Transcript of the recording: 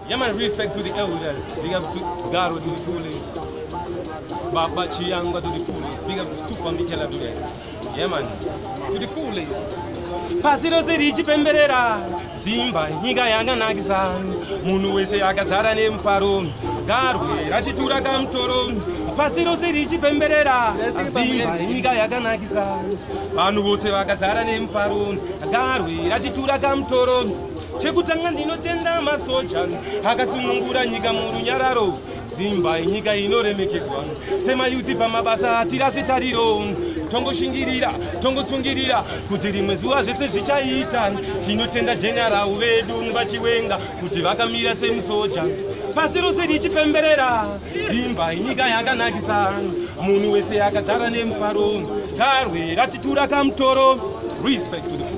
Yeah, man, respect to the elders. Big up to Garo, to the foolies. Baba Chianga, to the foolies. Big up to Super Mikela today. Yeah, man, to the foolies. Pasiro zerichi pemberera Zimba nyika yanga nakizani munhu wese akazara nemufaro garwe ratitura kamtoro pasiro zerichi pemberera Zimba nyika yanga nakizani vanhu vose vakazara nemufaro garwe ratitura kamtoro chekutanga ndinotenda masoja akasunungura nyika murunyararo Zimba nyika inoremekedzwa semayuthi pamabasa atirase tariro tongoshingirira tongotsungirira kuti rimwe zuva zvese zvichaita tinotenda general vedu vachiwenga kuti vakamira semusoja pasi rose richipemberera Zimba nyika yakanakisa munhu wese akazara nemufaro garwe ratitura kamtoro respect to the